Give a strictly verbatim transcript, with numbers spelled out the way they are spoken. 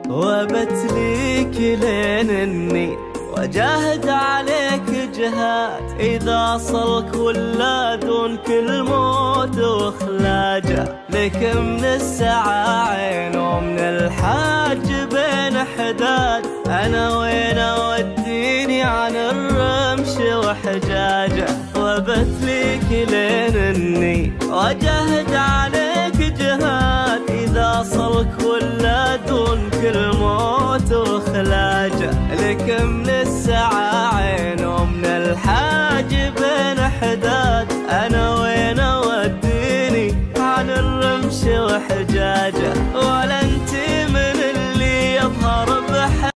وبتليك لين اني وجاهد عليك جهات، إذا صلك ولا دون كل موت وخلاجة، لك من الساعة عين ومن الحاج بين حداد، أنا وين وديني عن الرمش وحجاجة. وبتليك لين اني وجاهد عليك جهاد، إذا صلك ولا دون كل موت وخلاجة، لك من الساعة